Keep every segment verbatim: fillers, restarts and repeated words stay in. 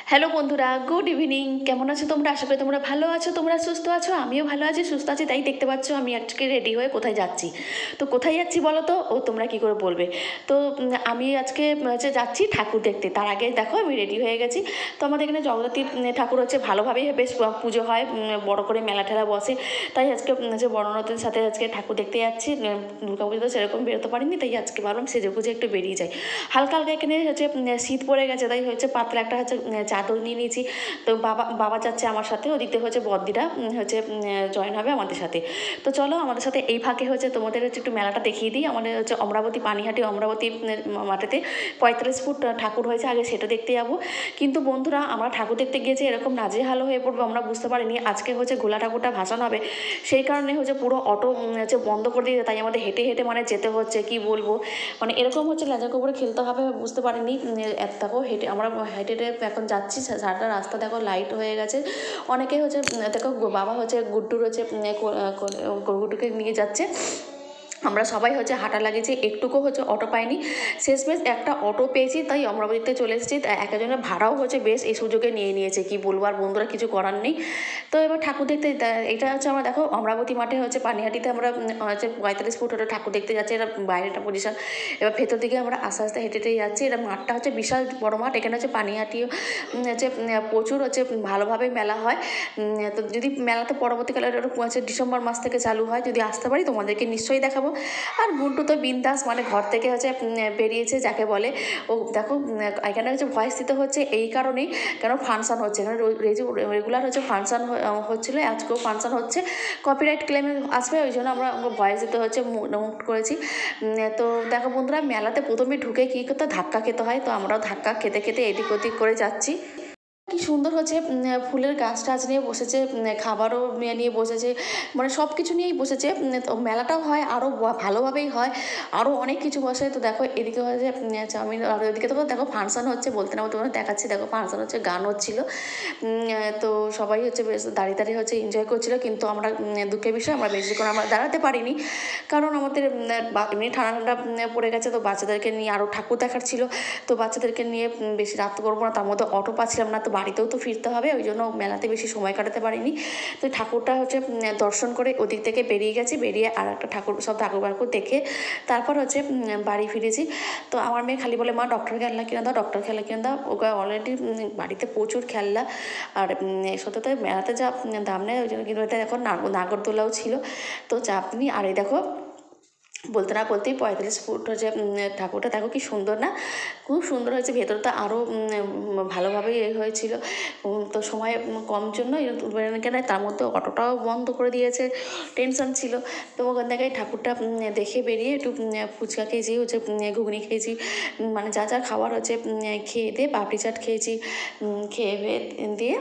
Hello বন্ধুরা, good evening. কেমন আছো তোমরা? আশা করি তোমরা ভালো আছো, তোমরা সুস্থ আছো। আমিও ভালো আছি, সুস্থ আছি। তাই দেখতে পাচ্ছ আমি আজকে রেডি হয়ে কোথায় যাচ্ছি। তো কোথায় যাচ্ছি বলো তো? ও তোমরা কী করে বলবে? তো উম, আমি আজকে হচ্ছে যাচ্ছি ঠাকুর দেখতে। তার আগে দেখো আমি রেডি হয়ে গেছি। তো আমাদের এখানে জগদ্ধাত্রী উম, ঠাকুর হচ্ছে ভালোভাবেই বেশ পুজো হয়, উম, বড় করে মেলা ঠেলা বসে। তাই আজকে উম, হচ্ছে বড়নদের সাথে আজকে ঠাকুর দেখতে যাচ্ছি। দুর্গা পুজো তো সেরকম বেরোতে পারিনি, তাই আজকে ভাবলাম সেজে গুজে একটু বেরিয়ে যাই। হালকা হালকা এখানে হচ্ছে উম, শীত পড়ে গেছে, তাই হচ্ছে পাতলা একটা হচ্ছে উম, চাদর নিয়ে নিয়েছি। তো বাবা বাবা যাচ্ছে আমার সাথে, ওদিকে হচ্ছে বদ্দিরা উম, হচ্ছে জয়েন হবে আমাদের সাথে। তো চলো আমাদের সাথে এই ফাঁকে হচ্ছে তোমাদের হচ্ছে একটু মেলাটা দেখিয়ে দিই। আমাদের হচ্ছে অমরাবতী পানিহাটি অমরাবতী উম, মাঠেতে পঁয়তাল্লিশ ফুট ঠাকুর হয়েছে, আগে সেটা দেখতে যাবো। কিন্তু বন্ধুরা, আমরা ঠাকুর দেখতে গিয়েছি এরকম নাজেহাল হয়ে পড়বো আমরা বুঝতে পারিনি। আজকে হচ্ছে গোলা ঠাকুরটা ভাসান হবে, সেই কারণে হচ্ছে পুরো অটো উম, হচ্ছে বন্ধ করে দিয়েছে। তাই আমাদের হেঁটে হেঁটে মানে যেতে হচ্ছে, কি বলবো, মানে এরকম হচ্ছে লেজা করে খেলতে হবে বুঝতে পারিনি। এত দেখো হেঁটে আমরা হেঁটে হেঁটে এখন যাচ্ছি, সারাটা রাস্তা দেখো লাইট হয়ে গেছে। অনেকে হচ্ছে দেখো বাবা হচ্ছে গুড্ডুর হচ্ছে গুড্ডুকে নিয়ে যাচ্ছে। আমরা সবাই হচ্ছে হাঁটা লাগিয়েছি, একটুকু হচ্ছে অটো পাইনি। শেষমেশ একটা অটো পেয়েছি, তাই অমরাবতীতে চলে এসেছি। একজনের ভাড়াও হচ্ছে বেশ এই সুযোগে নিয়ে নিয়েছে, কি বলবো আর বন্ধুরা, কিছু করার নেই। তো এবার ঠাকুর দেখতে এটা হচ্ছে আমরা দেখো অমরাবতী মাঠে হচ্ছে পানিহাটিতে আমরা হচ্ছে পঁয়তাল্লিশ ফুট ওটা ঠাকুর দেখতে যাচ্ছি। এটা বাইরেটা পজিশন। এবার ভেতর দিকে আমরা আস্তে আস্তে হেঁটে হেঁটে যাচ্ছি। এটা মাঠটা হচ্ছে বিশাল বড় মাঠ। এখানে হচ্ছে পানিহাটিও হচ্ছে প্রচুর হচ্ছে ভালোভাবে মেলা হয়। তো যদি মেলাতে পরবর্তীকালে হচ্ছে ডিসেম্বর মাস থেকে চালু হয়, যদি আসতে পারি তোমাদেরকে নিশ্চয়ই দেখাবো। আর গুন্টু তো বিন্দাস, মানে ঘর থেকে হচ্ছে বেরিয়েছে যাকে বলে। ও দেখো এখানে হচ্ছে ভয়েস দিতে হচ্ছে এই কারণেই, কেন ফাংশন হচ্ছে এখানে, রেগুলার হচ্ছে ফাংশন হচ্ছিলো, আজকেও ফাংশন হচ্ছে। কপিরাইট ক্লেম আসবে, ওই জন্য আমরা ভয়েস দিতে হচ্ছে, মুট করেছি। তো দেখো বন্ধুরা, মেলাতে প্রথমে ঢুকে কী করতে ধাক্কা খেতে হয়, তো আমরাও ধাক্কা খেতে খেতে এদিক ওদিক করে যাচ্ছি। কি সুন্দর হচ্ছে ফুলের গাছ টাছ নিয়ে বসেছে, খাবারও নিয়ে বসেছে, মানে সব কিছু নিয়েই বসেছে। তো মেলাটাও হয় আরও ভালোভাবেই হয়, আরও অনেক কিছু বসে। তো দেখো এদিকে হচ্ছে চাউমিন, আর ওইদিকে তো দেখো ফাংশন হচ্ছে, বলতে না তোমার দেখাচ্ছি। দেখো ফাংশন হচ্ছে, গান হচ্ছিল। তো সবাই হচ্ছে বেশ দাঁড়িয়ে দাঁড়িয়ে হচ্ছে এনজয় করছিল। কিন্তু আমরা দুঃখের বিষয় আমরা বেশিক্ষণ আমরা দাঁড়াতে পারিনি, কারণ আমাদের এমনি ঠান্ডা ঠান্ডা পড়ে গেছে। তো বাচ্চাদেরকে নিয়ে আরও ঠাকুর দেখার ছিল, তো বাচ্চাদেরকে নিয়ে বেশি রাত করবো না, তার মধ্যে অটো পাচ্ছিলাম না, তো বাড়িতেও তো ফিরতে হবে, ওই জন্য মেলাতে বেশি সময় কাটাতে পারিনি। তো ঠাকুরটা হচ্ছে দর্শন করে ওদিক থেকে বেরিয়ে গেছি, বেরিয়ে আর একটা ঠাকুর, সব ঠাকুর বাকুর দেখে তারপর হচ্ছে বাড়ি ফিরেছি। তো আমার মেয়ে খালি বলে, মা ডক্টর খেলনা কিনে দাও, ডক্টর খেলনা কিনে দাও। ওকে অলরেডি বাড়িতে প্রচুর খেলনা, আর সত্যি তো মেলাতে যা দাম নেয়, ওই জন্য কিন্তু এটা এখন নাগরদোলাও ছিল, তো চাপ নিই। আর এই দেখো বলতে না বলতেই পঁয়তাল্লিশ ফুট হচ্ছে ঠাকুরটা, দেখো কি সুন্দর না, খুব সুন্দর হয়েছে। ভেতরটা আরও ভালোভাবেই এ হয়েছিল। তো সময় কম জন্য কেন, তার মধ্যে অটোটাও বন্ধ করে দিয়েছে, টেনশন ছিল। তো ওখান থেকে ঠাকুরটা দেখে বেরিয়ে একটু ফুচকা খেয়েছি, হচ্ছে ঘুগনি খেয়েছি, মানে যা যা খাবার হচ্ছে খেয়ে দিয়ে পাপড়ি চাট খেয়েছি, খেয়ে দিয়ে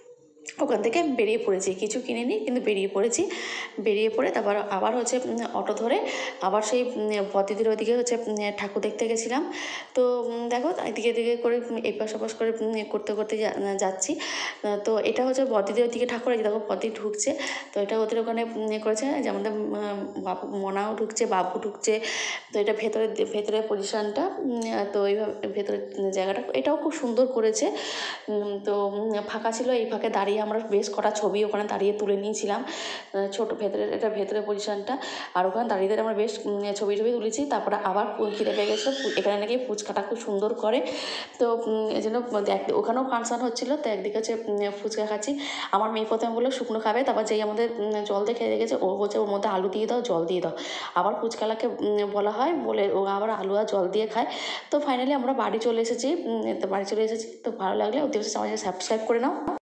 ওখান থেকে বেরিয়ে পড়েছি। কিছু কিনে নিই, কিন্তু বেরিয়ে পড়েছি। বেরিয়ে পড়ে তারপর আবার হচ্ছে অটো ধরে আবার সেই বদ্দিদির ওইদিকে হচ্ছে ঠাকুর দেখতে গেছিলাম। তো দেখো এদিকে এদিকে করে এপাশ ওপাশ করে করতে করতে যাচ্ছি। তো এটা হচ্ছে বদ্দিদির ওইদিকে ঠাকুর, এই দেখো বদ্দি ঢুকছে। তো এটা ওদের ওখানে করেছে, যে আমাদের বাবু মনাও ঢুকছে, বাবু ঢুকছে। তো এটা ভেতরে ভেতরের পজিশানটা, তো এইভাবে ভেতরের জায়গাটা এটাও খুব সুন্দর করেছে। তো ফাঁকা ছিল, এই ফাঁকে দাঁড়িয়ে আমরা বেশ কটা ছবি ওখানে দাঁড়িয়ে তুলে নিয়েছিলাম। ছোটো ভেতরে, এটা ভেতরের পজিশানটা, আর ওখানে দাঁড়িয়ে দাঁড়িয়ে আমরা বেশ ছবি টবি তুলেছি। তারপরে আবার খিদে পেয়ে গেছিলো, এখানে নাকি ফুচকাটা খুব সুন্দর করে। তো এই জন্য ওখানেও ফাংশন হচ্ছিলো, তো একদিকে হচ্ছে ফুচকা খাচ্ছি। আমার মেয়ে প্রথমে বললো শুকনো খাবে, তারপর যেই আমাদের জল দিয়ে খেয়ে গেছে, ও বলছে ওর মধ্যে আলু দিয়ে দাও, জল দিয়ে দাও। আবার ফুচকালাকে বলা হয়, বলে ও আবার আলু আর জল দিয়ে খায়। তো ফাইনালি আমরা বাড়ি চলে এসেছি। তো বাড়ি চলে এসেছি, তো ভালো লাগলে অতি অবশ্যই আমাকে সাবস্ক্রাইব করে নাও।